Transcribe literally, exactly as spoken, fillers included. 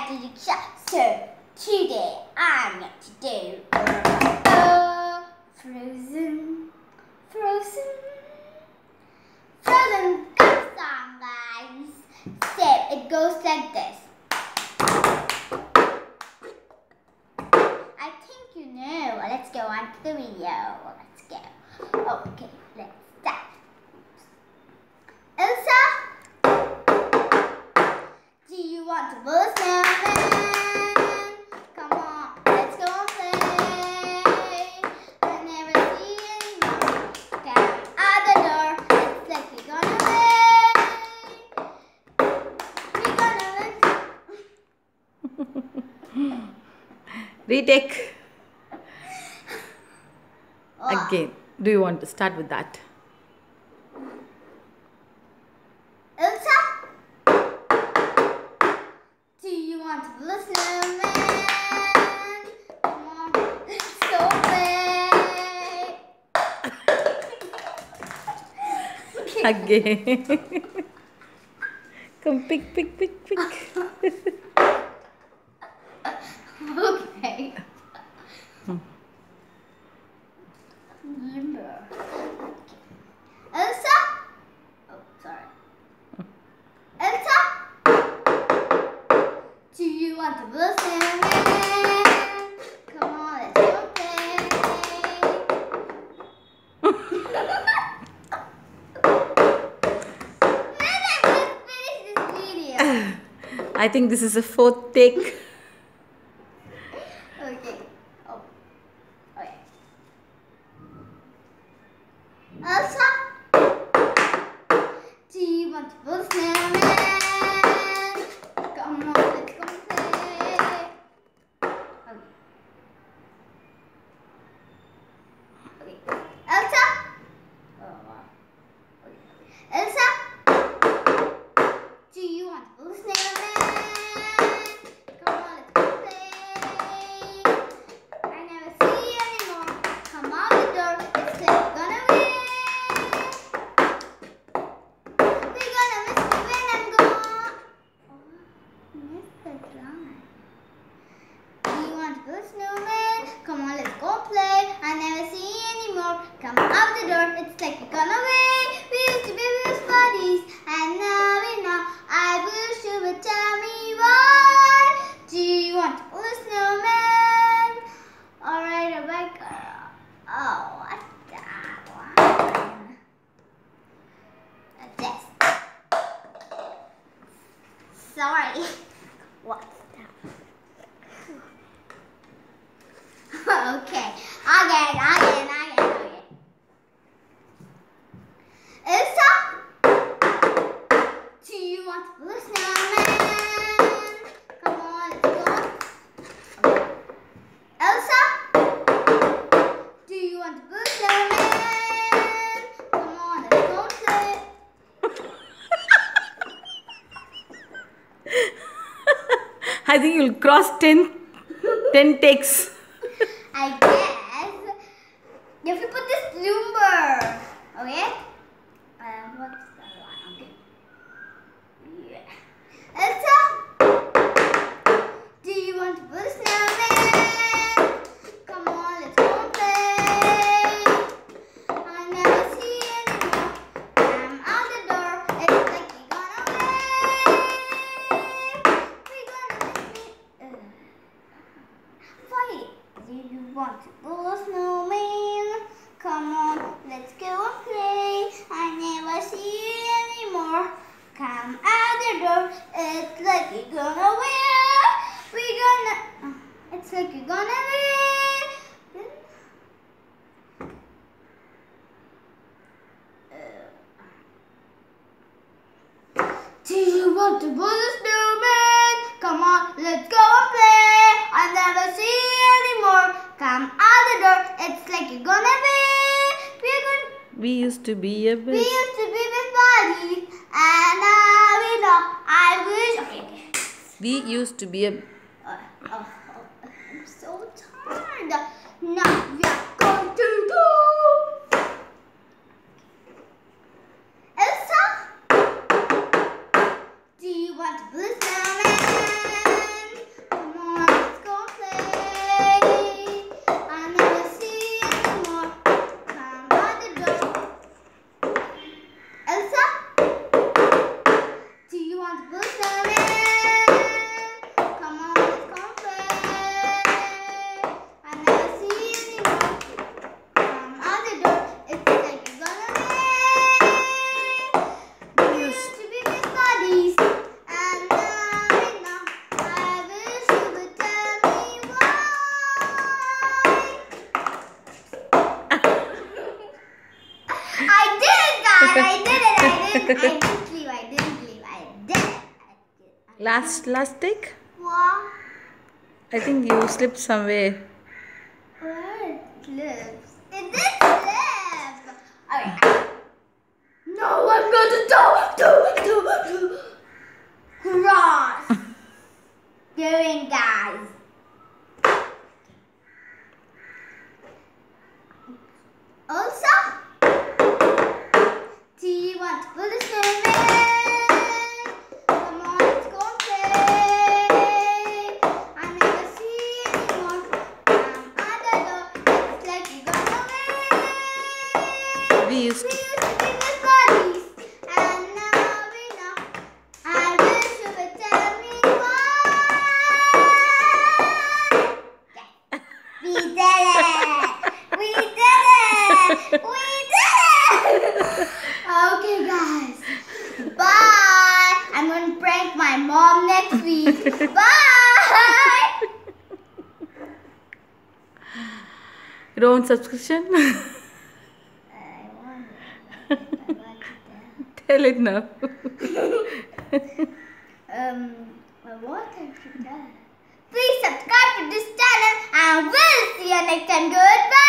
titiksha. So today I'm going to do a frozen, frozen, frozen cup song, guys. So it goes like this. I think you know. Let's go on to the video. Let's go. Okay, let's start. Elsa, do you want to build a snowman? Come on, let's go and play. I never see anyone. Come out the door. It's like we're gonna play. We're gonna win. Retake. Oh. Again. Do you want to start with that? Elsa, do you want to build a snowman? Come on, let's go play. Again. Come pick, pick, pick, pick. Okay. Remember. Elsa? Oh, sorry. Elsa? Do you want to build a snowman? Come on, let's go play. When I will finish this video. I think this is a fourth take. Okay. Oh. Okay. Elsa, do you want to build a snowman? Come on, let's go play. Okay. Okay. Elsa? Oh, wow. Okay. Elsa, do you want to build a snowman? Come on, let's go play. I never see you anymore. Come out the door. It's like we're gonna win. We're gonna miss the win and go. Oh, miss the line. Do you want to build a snowman? Come on, let's go play. I never see you anymore. Come out the door. It's like we're gonna win. We used to be best buddies, and now we know. I wish you would tell me why. Do you want to build a snowman? Alright, Rebecca. Oh, what's that one? This. Sorry. What's that? Okay. Again, again, again, again. Elsa? Do you want to build a snowman? Come on, let's go. Okay. Elsa? Do you want to build a snowman? Come on, let's go play. I think you'll cross ten, ten takes. I guess you have to put this number. Okay? Um, what's that one? Okay. Yeah. Elsa? Do you want to build a snowman? Come on, let's go play. I never see you anymore. I'm out the door. It's like we're gonna win. We're gonna win. Uh, Fight. Do you want to build a snowman? Come on, let's go and play. I never see you anymore. Come out the door. It's like you're gonna win. We're gonna. It's like you're gonna win. Do you want to build a snowman? Come on, let's go and play. I never see you anymore. Come out the door. It's like you're gonna win. We're gonna. We used to be a We best. used to be best buddies, and now we know. I wish. Okay, okay. We used to be a. Uh, oh, oh, I'm so tired. Now we are going to go. Elsa, do you want to build a snowman? Last, last take. What? I think you slipped somewhere. Where it slips? It did slip. Alright. No, I'm going to do, do, do, do. Cross. Doing, guys. Also, do you want to build a snowman? Come on, let's go and play. I never see anyone. I'm under the, it's like you got away. We used We to. used to be with buddies, and now we know. I wish you would tell me why. We did it! We did it! We did it! Okay, guys. Bye. I'm going to prank my mom next week. Bye. You don't want subscription? I want it. I want it. Tell it now. Um, what I should tell? Please subscribe to this channel and we'll see you next time. Goodbye.